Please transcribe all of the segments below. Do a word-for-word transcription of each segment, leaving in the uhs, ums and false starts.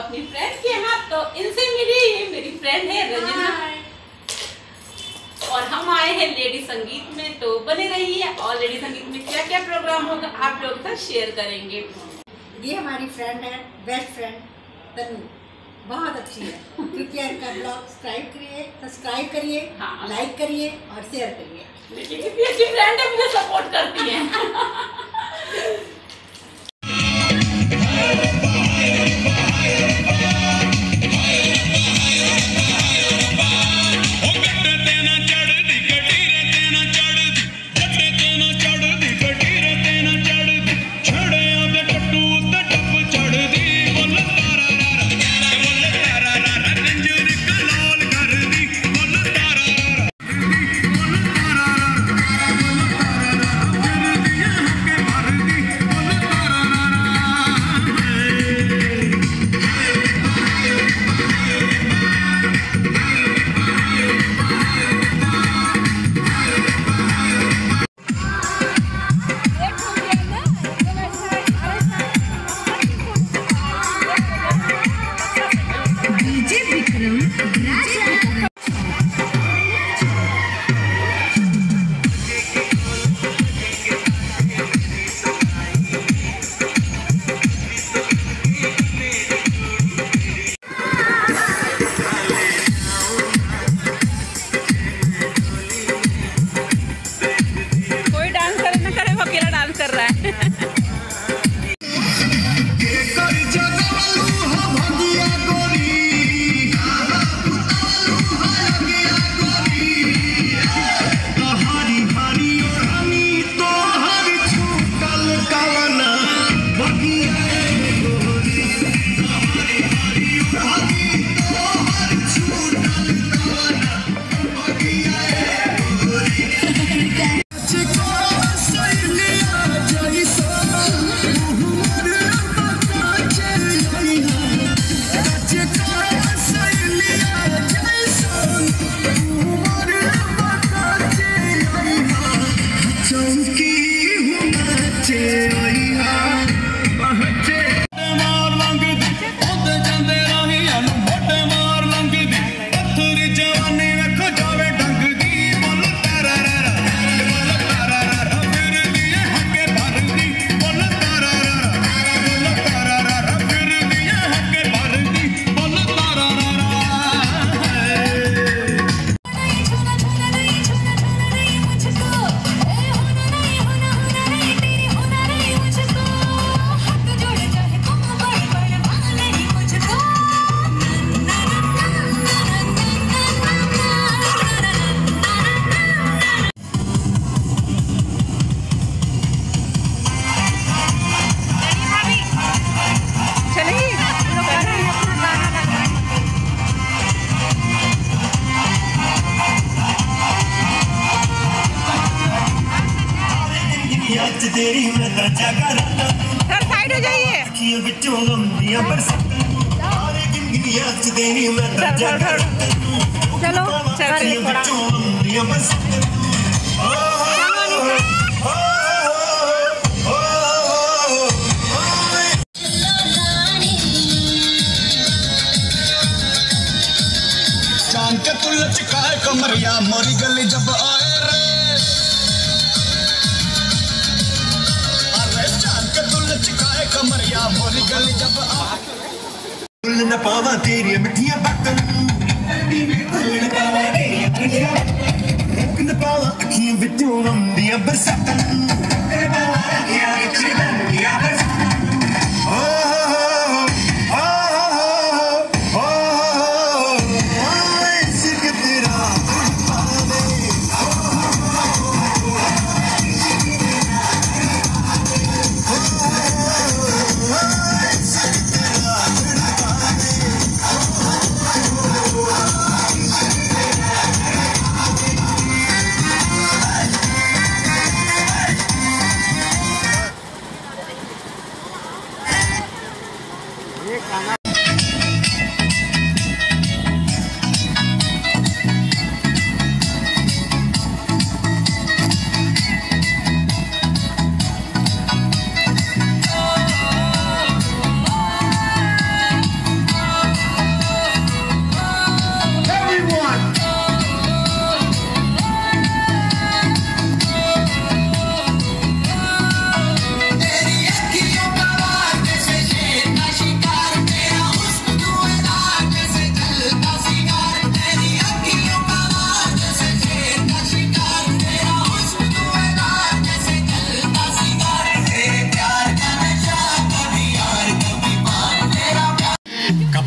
अपनी फ्रेंड के यहाँ, तो इनसे मिली। ये मेरी फ्रेंड है रंजना और हम आए हैं लेडी संगीत में, तो बने रहिए। और लेडी संगीत में क्या क्या प्रोग्राम होगा आप लोग का शेयर करेंगे। ये हमारी फ्रेंड है, बेस्ट फ्रेंड तनु, बहुत अच्छी है। कृपया इनका ब्लॉग सब्सक्राइब करिए सब्सक्राइब करिए हाँ। लाइक करिए और शेयर करिए। लेकिन कितनी अच्छी फ्रेंड है, मुझे सपोर्ट करती है। सर साइड हो जाइए। चलो चलो चांद के तुल चिकाए कमरिया मोरी गली जब आए रे, अरे चांद के तुल चिकाए कमरिया मोरी गली जब आए, तुल न पावा तेरी मिठियां बातें, तुल न पावा तेरी मिठियां बातें, न पावा अखियां विचों आंदियां बरसातां, न पावा अखियां विचों आंदियां बरसातां।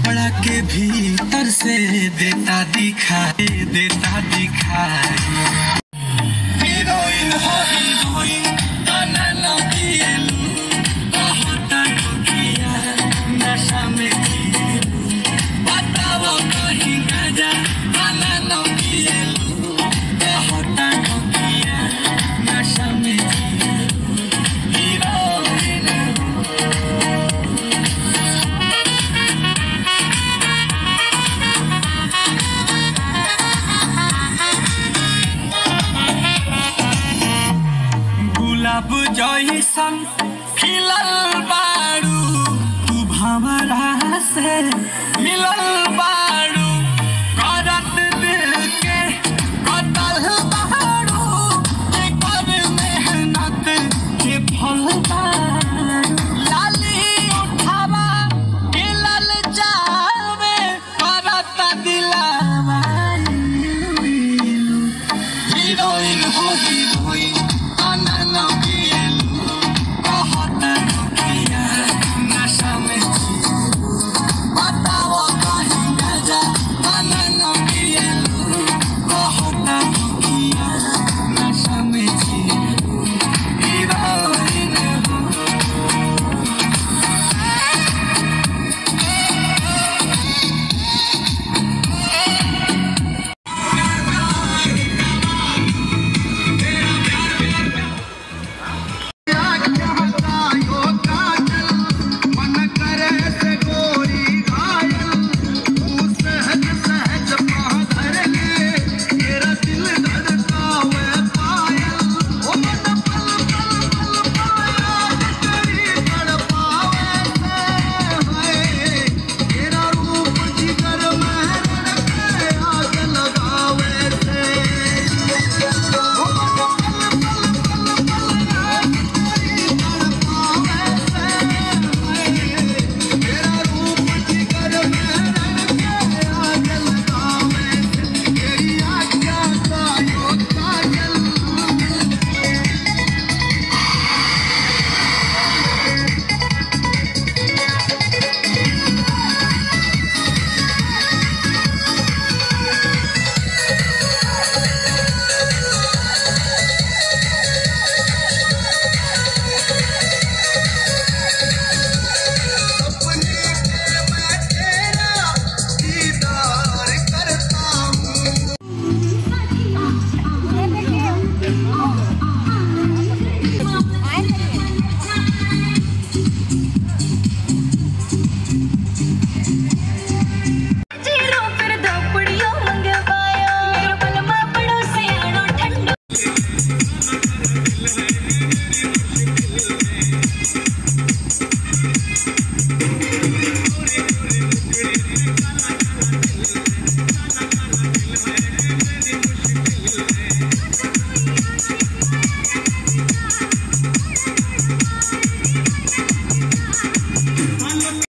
कपड़ा के भीतर से देता दिखाई देता दिखाई हीरोइन हो हीरोइन गाना न दिएलू कहता ठोकिया नशा में जिएलू बताओ कहीं गाजा गाना न दिएलू कहता ठोकिया नशा में जिएलू हीरोइन गुलाब जैसन खिलल बारू तू भंवरा से मिलल बा